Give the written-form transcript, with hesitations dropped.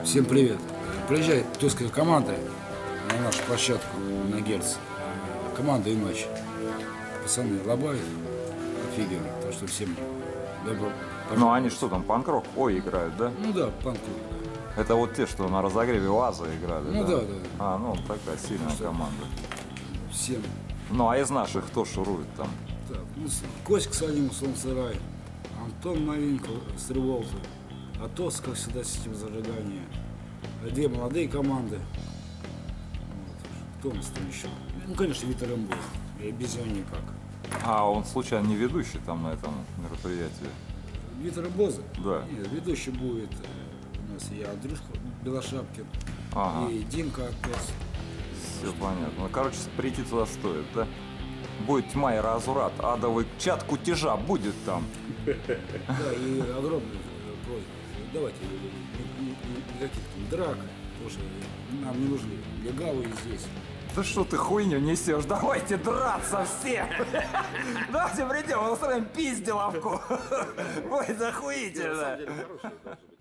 Всем привет. Приезжает тульская команда на нашу площадку на Герц. Команда иначе. Пацаны лобают офигенно. Так что всем добро пожаловать. Ну они что там, панк-рок? Ой, играют, да? Ну да, панк. Это вот те, что на разогреве УАЗа играли, Ну да, да. А, ну такая сильная команда. Всем. Ну а из наших кто шурует там? Так, ну, Коська Салимов, Солнцерай, Антон Новинко, Стреловцы, Атос, как всегда, система зажигания. Две молодые команды. Вот. Кто у нас там еще? Ну, конечно, Витер Эмбо. И без него никак. А он случайно не ведущий там на этом мероприятии? Витер Эмбоза? Да. Нет, ведущий будет у нас и Андрюшка Белошапкин, Ага. и Димка Атос. Все понятно. Ну, короче, прийти туда стоит, да? Будет тьма и разурат, адовый чат кутежа будет там. Да, и огромный просьба. Давайте никаких там драк, потому что нам не нужны легавые здесь. Да что ты хуйню несешь? Давайте драться все! Давайте придем, устроим пизделовку! Будет охуительно!